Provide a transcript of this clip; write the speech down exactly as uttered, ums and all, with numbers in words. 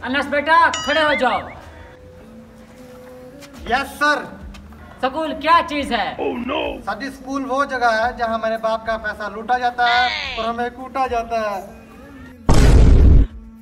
अनस बेटा खड़े हो जाओ। Yes sir. स्कूल क्या चीज है? oh, no. सर स्कूल वो जगह है जहाँ मेरे बाप का पैसा लूटा जाता है और हमें कूटा जाता है।